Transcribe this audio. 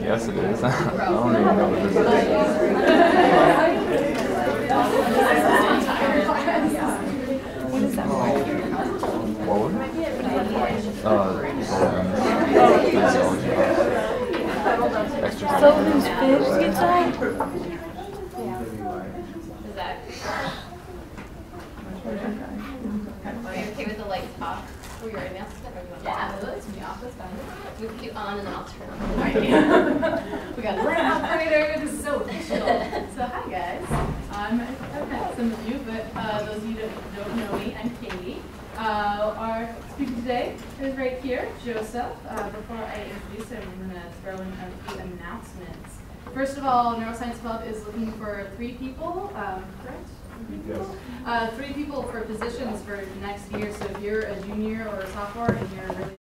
Yes, it is. I don't even know what this What is that? What was it? Extra. Sullivan's Fish gets on? Is that? Are you okay with the lights off? Oh, you're already masked up? Yeah, the lights will be off. That's fine. We can keep on and then I'll turn on. All right. We got a light operator. This is so official. So, hi guys. I've met some of you, but those of you that don't know me, I'm Katie. Our speaker today is right here, Joseph. Before I introduce him, I'm going to throw in a few announcements. First of all, Neuroscience Club is looking for 3 people, correct? 3 people for positions for next year. So if you're a junior or a sophomore and you're really